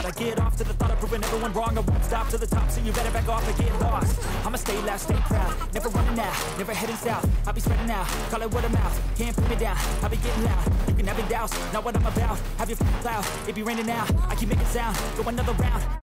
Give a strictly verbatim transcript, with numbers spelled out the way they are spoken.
I get off to the thought of proving everyone wrong. I won't stop to the top, so you better back off and get lost. I'ma stay loud, stay proud, never running out, never heading south. I'll be spreading out, call it word of mouth. Can't put me down, I'll be getting loud. You can have your doubts, not what I'm about. Have your f***ing cloud, it be raining now. I keep making sound, go another round.